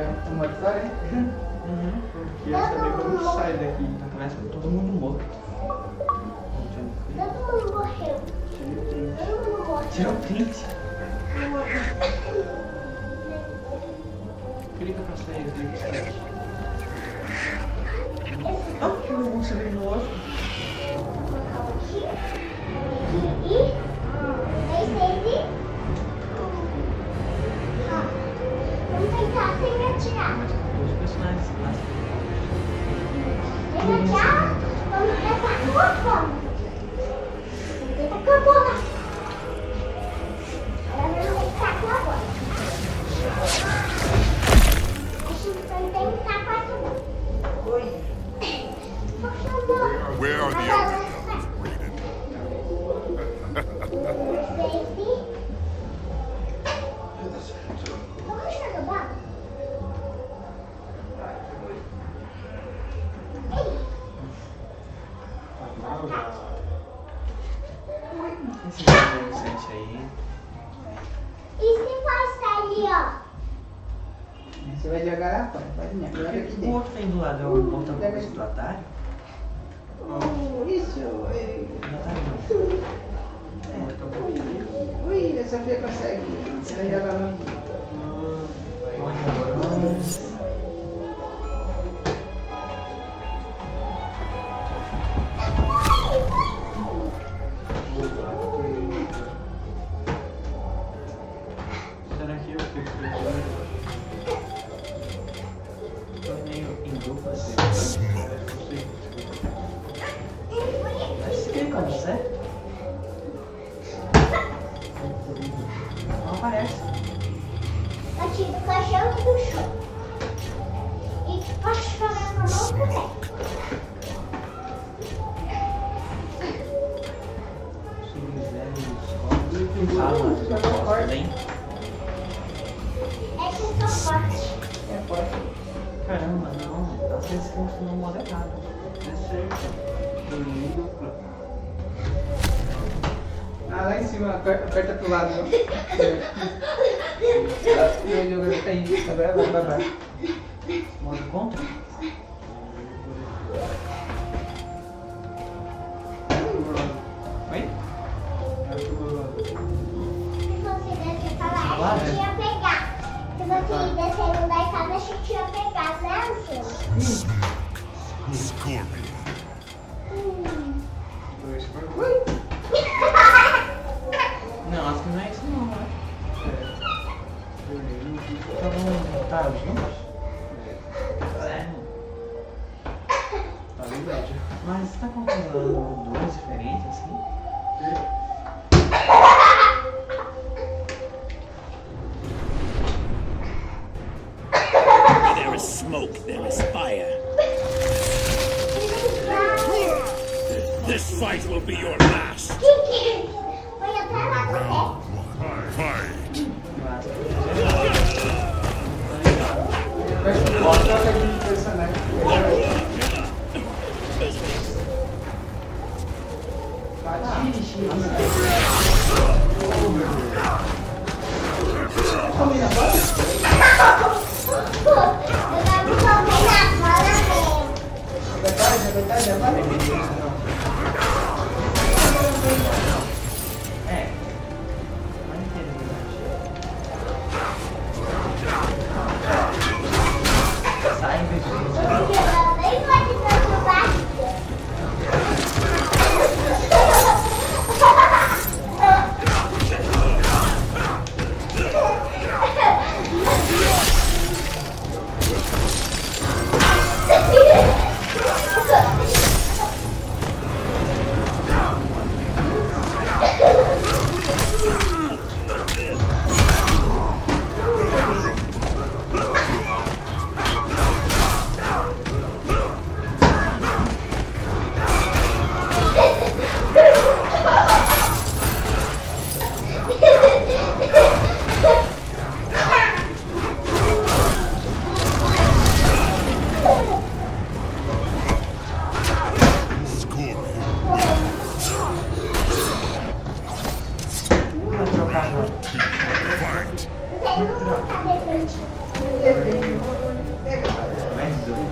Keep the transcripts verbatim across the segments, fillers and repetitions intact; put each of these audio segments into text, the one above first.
uma vitória, hein? Uhum. Porque eu saber como que sai daqui. Tá começa com todo mundo morto. Todo mundo morreu. Todo mundo morreu. Tira o print. Clica pra sair, clica pra sair. Ah, que não você veio no outro. E dois, três e... Vamos tentar sem atirar. Os personagens lá. Sem atirar, vamos tentar com a forma. Vamos tentar com a bola. Agora vamos tentar com a bola. A gente vai tentar com a bola. Oi. Por favor. Where are the other guns, Raiden? Vamos jogar bola? Esse adolescente aí. E se faz ali, ó? Você vai jogar lá fora, pode vir. Agora aqui O dentro. outro tem do lado, é o botão pra coisa do Atari? Oh, isso. Oi. Do Atari não. É, tô bom. Ui, a Sofia consegue. Você vai jogar lá. Será que eu fico torneio em dupla assim? Mas explica como certo? Não aparece. Eu tiro o cachorro do chão. E posso jogar com a mão também. Sub-Zero, É que eu sou forte. É forte. caramba, não. Às vezes tem no modo errado. É certo. Ah, lá em cima, aperta, aperta pro lado. Meu jogo tá aí. Agora vai pra baixo. Modo contra? Oi? Se você descer pra lá, a Claro. gente ia pegar. Se você descer no da casa, a gente ia pegar, né, Luciano? Scorpion. Hum. Dois por Não, acho que não é isso não, né? Tá bom, tá juntos? É. Tá verdade. Mas você tá controlando duas diferentes assim? Where there is smoke, there is fire. This fight will be your last. Foi até lá no Fight. Bota a de personagem. Combina, bota? Verdade, verdade, agora. É. Vai entender, verdade. defende. Pega, Mais dois.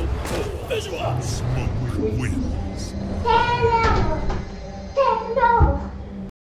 Smoke wins. Hello! Hello!